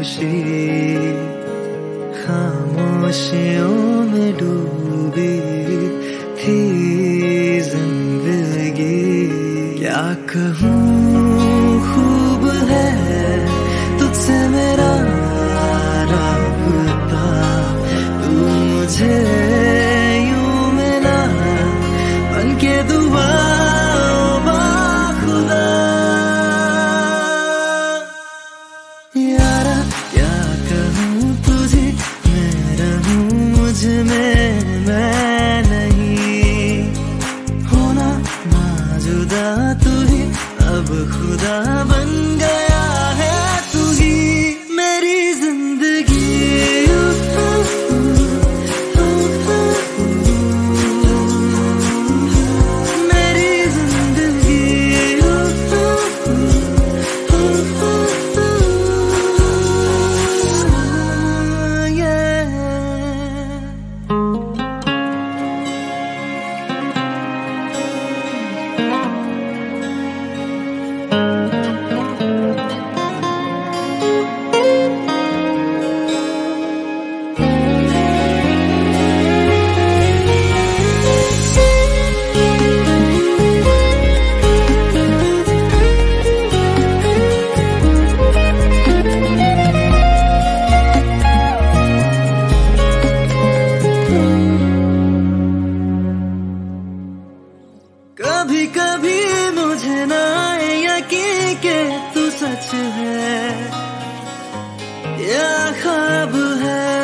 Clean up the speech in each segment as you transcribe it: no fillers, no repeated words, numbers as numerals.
खुशी खामोशियों में डूबी थी जिंदगी। क्या कहूँ खूब है तुझसे मेरा राबता, तू मुझे यूं मिला बन के दुआ बाखुदा। यारा क्या कहूँ तुझे, मैं रहूँ मुझ में मैं नहीं, होना ना जुदा तू ही अब खुदा बन गया है तू ही मेरी जिंदगी। कभी कभी मुझे ना यकीन के तू सच है या ख्वाब है,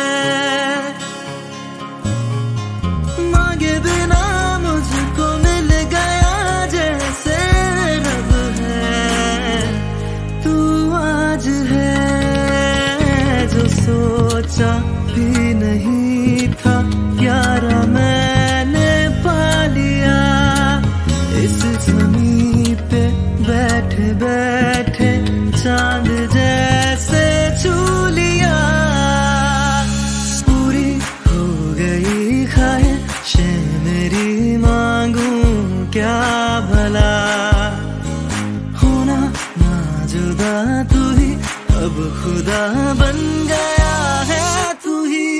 मांगे बिना मुझको मिल गया जैसे रब है। तू आज है जो सोचा भी नहीं था यारा मैंने पा लिया। इस ज़मीं पे बैठे बैठे चांद जैसे छू लिया। पूरी हो गई ख्वाहिशें मेरी, मांगूं क्या भला, होना ना जुदा तू ही अब खुदा बन गया है तू ही।